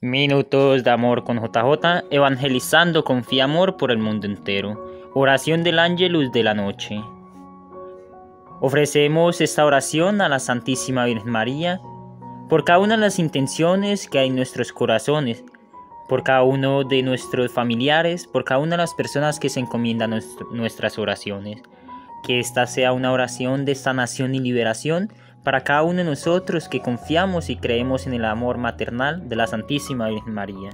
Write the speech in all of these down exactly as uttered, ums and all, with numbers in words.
Minutos de amor con J J, evangelizando con fe y amor por el mundo entero. Oración del Ángelus de la noche. Ofrecemos esta oración a la Santísima Virgen María por cada una de las intenciones que hay en nuestros corazones, por cada uno de nuestros familiares, por cada una de las personas que se encomiendan a nuestras oraciones. Que esta sea una oración de sanación y liberación para cada uno de nosotros que confiamos y creemos en el amor maternal de la Santísima Virgen María.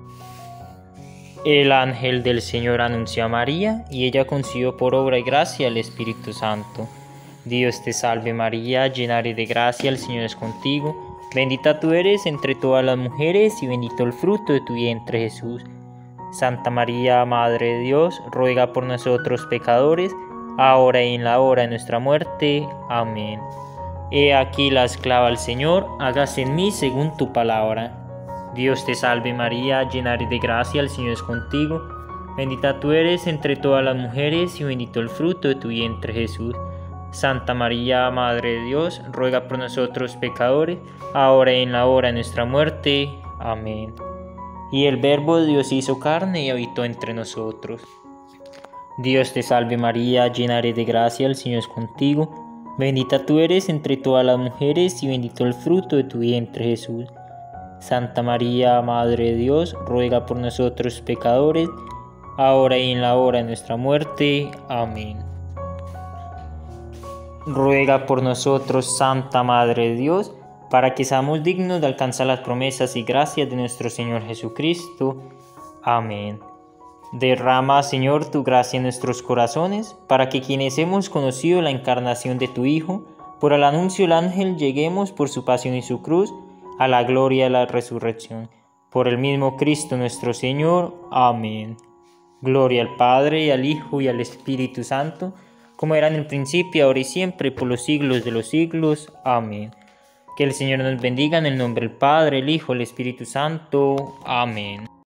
El ángel del Señor anunció a María y ella concibió por obra y gracia el Espíritu Santo. Dios te salve María, llena eres de gracia, el Señor es contigo. Bendita tú eres entre todas las mujeres y bendito el fruto de tu vientre Jesús. Santa María, Madre de Dios, ruega por nosotros pecadores, ahora y en la hora de nuestra muerte. Amén. He aquí la esclava del Señor, hágase en mí según tu palabra. Dios te salve María, llena eres de gracia, el Señor es contigo. Bendita tú eres entre todas las mujeres y bendito el fruto de tu vientre Jesús. Santa María, Madre de Dios, ruega por nosotros pecadores, ahora y en la hora de nuestra muerte. Amén. Y el Verbo de Dios hizo carne y habitó entre nosotros. Dios te salve María, llena eres de gracia, el Señor es contigo. Bendita tú eres entre todas las mujeres y bendito el fruto de tu vientre Jesús. Santa María, Madre de Dios, ruega por nosotros pecadores, ahora y en la hora de nuestra muerte. Amén. Ruega por nosotros, Santa Madre de Dios, para que seamos dignos de alcanzar las promesas y gracias de nuestro Señor Jesucristo. Amén. Derrama, Señor, tu gracia en nuestros corazones, para que quienes hemos conocido la encarnación de tu Hijo, por el anuncio del ángel lleguemos por su pasión y su cruz, a la gloria de la resurrección. Por el mismo Cristo nuestro Señor. Amén. Gloria al Padre, y al Hijo, y al Espíritu Santo, como era en el principio, ahora y siempre, por los siglos de los siglos. Amén. Que el Señor nos bendiga en el nombre del Padre, el Hijo, y el Espíritu Santo. Amén.